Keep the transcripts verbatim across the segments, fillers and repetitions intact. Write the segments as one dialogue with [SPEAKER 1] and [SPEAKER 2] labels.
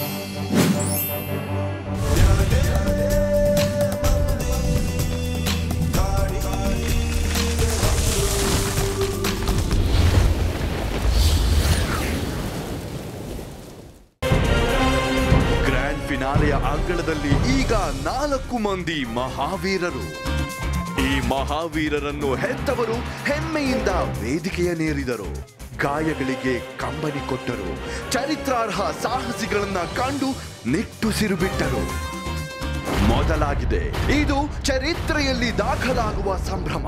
[SPEAKER 1] ಫಿನಾಲೆಯ ಅಂಗಳದಲ್ಲಿ ಈಗ ನಾಲ್ಕು ಮಂದಿ ಮಹಾವೀರರು. ಈ ಮಹಾವೀರರನ್ನು ಹೆತ್ತವರು ಹೆಮ್ಮೆಯಿಂದ ವೇದಿಕೆಯನ್ನೇರಿದರು. ಗಾಯಗಳಿಗೆ ಕಂಬನಿ ಕೊಟ್ಟರು. ಚರಿತ್ರಾರ್ಹ ಸಾಹಸಿಗಳನ್ನ ಕಂಡು ನಿಟ್ಟುಸಿರು ಬಿಟ್ಟರು. ಮೊದಲಾಗಿದೆ ಇದು ಚರಿತ್ರೆಯಲ್ಲಿ ದಾಖಲಾಗುವ ಸಂಭ್ರಮ.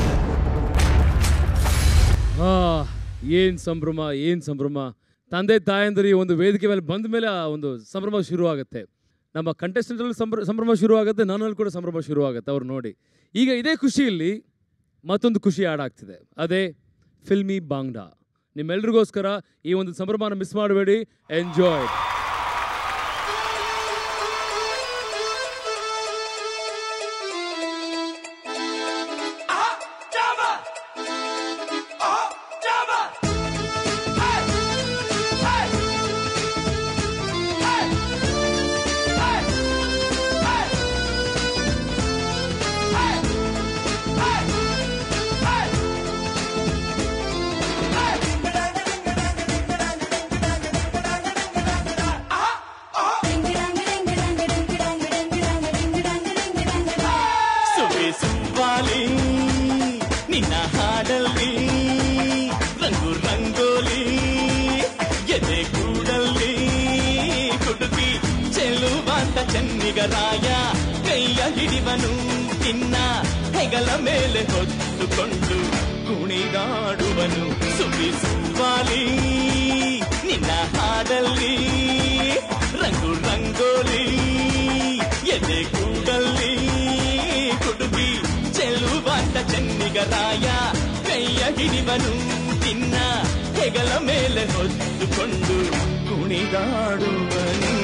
[SPEAKER 2] ಏನ್ ಸಂಭ್ರಮ, ಏನ್ ಸಂಭ್ರಮ. ತಂದೆ ತಾಯಂದಿರಿ ಒಂದು ವೇದಿಕೆ ಮೇಲೆ ಬಂದ ಮೇಲೆ ಆ ಒಂದು ಸಂಭ್ರಮ ಶುರುವಾಗುತ್ತೆ. ನಮ್ಮ ಕಂಟೆಸ್ಟೆಂಟಲ್ಲಿ ಸಂಭ್ರ ಸಂಭ್ರಮ ಶುರುವಾಗುತ್ತೆ, ನನ್ನಲ್ಲಿ ಕೂಡ ಸಂಭ್ರಮ ಶುರುವಾಗುತ್ತೆ ಅವ್ರು ನೋಡಿ. ಈಗ ಇದೇ ಖುಷಿಯಲ್ಲಿ ಮತ್ತೊಂದು ಖುಷಿ ಆ್ಯಡ್ ಆಗ್ತಿದೆ, ಅದೇ ಫಿಲ್ಮಿ ಬಾಂಗ್ಡಾ. ನಿಮ್ಮೆಲ್ರಿಗೋಸ್ಕರ ಈ ಒಂದು ಸಂಭ್ರಮನ ಮಿಸ್ ಮಾಡಬೇಡಿ. ಎಂಜಾಯ್.
[SPEAKER 3] ನಿನ್ನ ಹಾಡಲ್ಲಿ ರಂಗು ರಂಗೋಲಿ ಎದೆ ಕೂಡಲ್ಲಿ ಕುಡುಕಿ ಚೆಲುವಾಂತ ಚೆನ್ನಿಗರಾಯ ಕೈಯ ಹಿಡಿವನು ನಿನ್ನ ಹೆಗಲ ಮೇಲೆ ಹೊತ್ತುಕೊಂಡು ಕುಣಿದಾಡುವನು. ಸುವಿ ಸುವಾಲಿ ನಿನ್ನ ಹಾಡಲ್ಲಿ ರಂಗು ರಂಗೋಲಿ ಎದೆ ಕೂಡಲ್ಲಿ ಕುಡುಕಿ ಚೆಲುವಾಂತ ಚೆನ್ನಿಗರಾಯ ಕೈಯ ಹಿಡಿವನು ನಿನ್ನ ಹೆಗಲ ಮೇಲೆ ಹೊತ್ತುಕೊಂಡು ಕುಣಿದಾಡುವನು.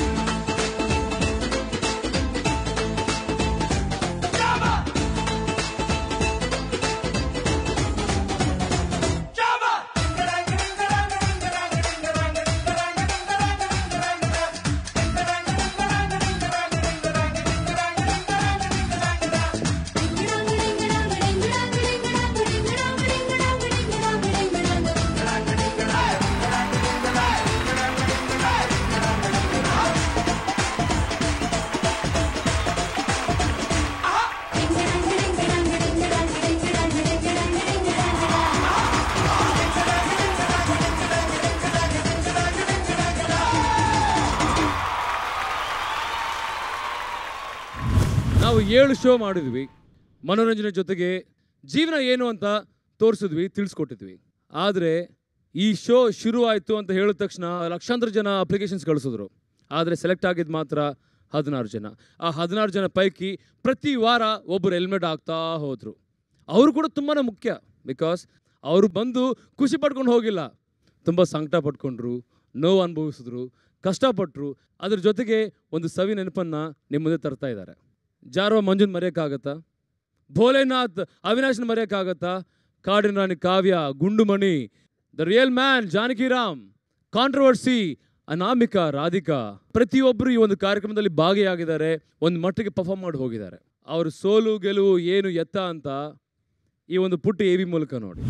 [SPEAKER 2] ನಾವು ಏಳು ಶೋ ಮಾಡಿದ್ವಿ. ಮನೋರಂಜನೆ ಜೊತೆಗೆ ಜೀವನ ಏನು ಅಂತ ತೋರಿಸಿದ್ವಿ, ತಿಳಿಸ್ಕೊಟ್ಟಿದ್ವಿ. ಆದರೆ ಈ ಶೋ ಶುರುವಾಯಿತು ಅಂತ ಹೇಳಿದ ತಕ್ಷಣ ಲಕ್ಷಾಂತರ ಜನ ಅಪ್ಲಿಕೇಶನ್ಸ್ ಕಳಿಸಿದ್ರು. ಆದರೆ ಸೆಲೆಕ್ಟ್ ಆಗಿದ್ದು ಮಾತ್ರ ಹದಿನಾರು ಜನ. ಆ ಹದಿನಾರು ಜನ ಪೈಕಿ ಪ್ರತಿ ವಾರ ಒಬ್ಬರು ಹೆಲ್ಮೆಟ್ ಆಗ್ತಾ ಹೋದರು. ಅವರು ಕೂಡ ತುಂಬಾ ಮುಖ್ಯ. ಬಿಕಾಸ್ ಅವರು ಬಂದು ಖುಷಿ ಪಡ್ಕೊಂಡು ಹೋಗಿಲ್ಲ, ತುಂಬ ಸಂಕಟ ಪಟ್ಕೊಂಡ್ರು, ನೋವು ಅನುಭವಿಸಿದ್ರು, ಕಷ್ಟಪಟ್ಟರು. ಅದ್ರ ಜೊತೆಗೆ ಒಂದು ಸವಿ ನೆನಪನ್ನು ನಿಮ್ಮ ಮುಂದೆ ತರ್ತಾ ಇದ್ದಾರೆ. ಜಾರ್ವ ಮಂಜುನ್ ಮರೆಯೋಕ್ಕಾಗತ್ತಾ? ಭೋಲೆನಾಥ್ ಅವಿನಾಶ್ನ ಮರೆಯೋಕ್ಕಾಗತ್ತಾ? ಕಾಡಿನ ರಾಣಿ Kavya, Gundumani, the real man Janakiram, controversy Anamika, Radhika, ಪ್ರತಿಯೊಬ್ಬರು ಈ ಒಂದು ಕಾರ್ಯಕ್ರಮದಲ್ಲಿ ಭಾಗಿಯಾಗಿದ್ದಾರೆ. ಒಂದು ಮಟ್ಟಿಗೆ ಪರ್ಫಾರ್ಮ್ ಮಾಡಿ ಹೋಗಿದ್ದಾರೆ. ಅವರು ಸೋಲು ಗೆಲುವು ಏನು ಎತ್ತ ಅಂತ ಈ ಒಂದು ಪುಟ್ಟ ಎ ವಿ ಮೂಲಕ ನೋಡಿ.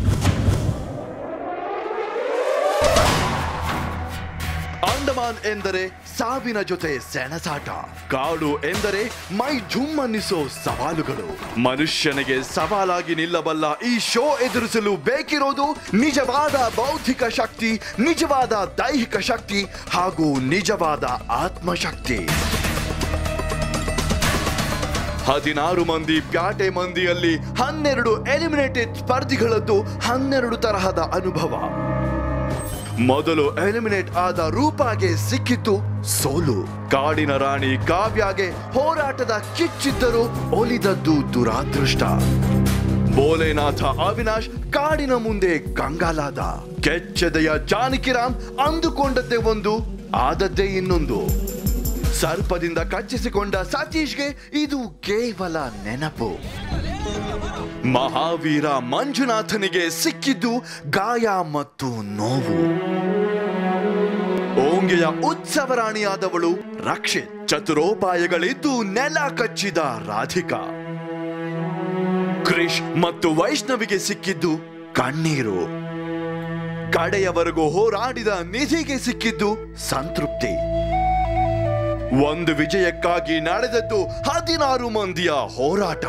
[SPEAKER 1] ಅಂಡಮಾನ್ ಎಂದರೆ ಸಾವಿನ ಜೊತೆ ಸೆಣಸಾಟ. ಕಾಡು ಎಂದರೆ ಮೈ ಜುಮ್ಮನ್ನಿಸೋ ಸವಾಲುಗಳು. ಮನುಷ್ಯನಿಗೆ ಸವಾಲಾಗಿ ನಿಲ್ಲಬಲ್ಲ ಈ ಶೋ ಎದುರಿಸಲು ಬೇಕಿರೋದು ನಿಜವಾದ ಬೌದ್ಧಿಕ ಶಕ್ತಿ, ನಿಜವಾದ ದೈಹಿಕ ಶಕ್ತಿ ಹಾಗೂ ನಿಜವಾದ ಆತ್ಮಶಕ್ತಿ. ಹದಿನಾರು ಮಂದಿ ಪ್ಯಾಟೆ ಮಂದಿಯಲ್ಲಿ ಹನ್ನೆರಡು ಎಲಿಮಿನೇಟೆಡ್ ಸ್ಪರ್ಧಿಗಳದ್ದು ಹನ್ನೆರಡು ತರಹದ ಅನುಭವ. ಮೊದಲು ಎಲಿಮಿನೇಟ್ ಆದ ರೂಪಾಗೆ ಸಿಕ್ಕಿತ್ತು ಸೋಲು. ಕಾಡಿನ ರಾಣಿ ಕಾವ್ಯಾಗೆ ಹೋರಾಟದ ಕಿಚ್ಚಿದ್ದರೂ ಒಲಿದದ್ದು ದುರಾದೃಷ್ಟ. ಭೋಲೆನಾಥ ಅವಿನಾಶ್ ಕಾಡಿನ ಮುಂದೆ ಕಂಗಾಲಾದ. ಕೆಚ್ಚೆದೆಯ ಜಾನಕಿರಾಮ್ ಅಂದುಕೊಂಡದ್ದೇ ಒಂದು, ಆದದ್ದೇ ಇನ್ನೊಂದು. ಸರ್ಪದಿಂದ ಕಚ್ಚಿಸಿಕೊಂಡ ಸತೀಶ್ಗೆ ಇದು ಕೇವಲ ನೆನಪು. ಮಹಾವೀರ ಮಂಜುನಾಥನಿಗೆ ಸಿಕ್ಕಿದ್ದು ಗಾಯ ಮತ್ತು ನೋವು. ಓಂಗೆ ವಿಜಯ ಉತ್ಸವರಾಣಿಯಾದವಳು ರಕ್ಷಿತ್. ಚತುರೋಪಾಯಗಳಿದ್ದು ನೆಲ ಕಚ್ಚಿದ ರಾಧಿಕಾ. ಕ್ರಿಶ್ ಮತ್ತು ವೈಷ್ಣವಿಗೆ ಸಿಕ್ಕಿದ್ದು ಕಣ್ಣೀರು. ಕಡೆಯವರೆಗೂ ಹೋರಾಡಿದ ನಿಧಿಗೆ ಸಿಕ್ಕಿದ್ದು ಸಂತೃಪ್ತಿ. ಒಂದು ವಿಜಯಕ್ಕಾಗಿ ನಡೆದದ್ದು ಹದಿನಾರು ಮಂದಿಯ ಹೋರಾಟ.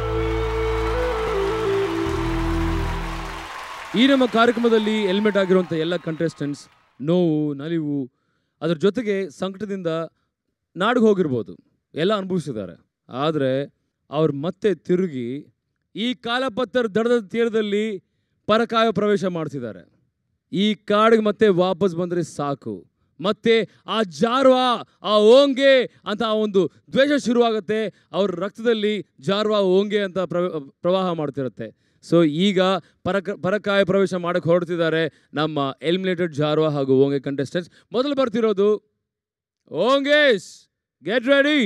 [SPEAKER 2] ಈ ನಮ್ಮ ಕಾರ್ಯಕ್ರಮದಲ್ಲಿ ಎಲಿಮಿನೇಟ್ ಆಗಿರುವಂಥ ಎಲ್ಲ ಕಂಟೆಸ್ಟೆಂಟ್ಸ್ ನೋವು, ನಲಿವು, ಅದರ ಜೊತೆಗೆ ಸಂಕಟದಿಂದ ನಾಡಿಗೆ ಹೋಗಿರ್ಬೋದು, ಎಲ್ಲ ಅನುಭವಿಸಿದ್ದಾರೆ. ಆದರೆ ಅವ್ರು ಮತ್ತೆ ತಿರುಗಿ ಈ ಕಾಲಪತ್ರ ದಡದ ತೀರದಲ್ಲಿ ಪರಕಾಯ ಪ್ರವೇಶ ಮಾಡ್ತಿದ್ದಾರೆ. ಈ ಕಾಡಿಗೆ ಮತ್ತೆ ವಾಪಸ್ ಬಂದರೆ ಸಾಕು, ಮತ್ತೆ ಆ ಜಾರ್ವಾ, ಆ ಓಂಗೆ ಅಂತ ಆ ಒಂದು ದ್ವೇಷ ಶುರುವಾಗುತ್ತೆ. ಅವ್ರ ರಕ್ತದಲ್ಲಿ ಜಾರ್ವಾ, ಓಂಗೆ ಅಂತ ಪ್ರವಾಹ ಮಾಡ್ತಿರುತ್ತೆ. ಸೊ ಈಗ ಪರಕ ಪರಕಾಯ ಪ್ರವೇಶ ಮಾಡಕ್ಕೆ ಹೊರಡ್ತಿದ್ದಾರೆ ನಮ್ಮ ಎಲಿಮಿನೇಟೆಡ್ ಜಾರ್ವಾ ಹಾಗೂ ಓಂಗೆ ಕಂಟೆಸ್ಟೆಂಟ್ಸ್. ಮೊದಲು ಬರ್ತಿರೋದು ಓಂಗೇಸ್. Get ready.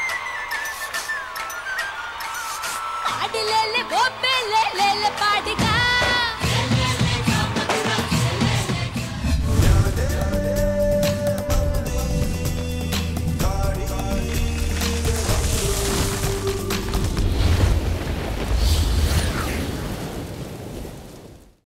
[SPEAKER 4] Lele, lele, lele, lele, party guy.